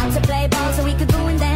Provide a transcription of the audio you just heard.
to play ball so we could go and dance.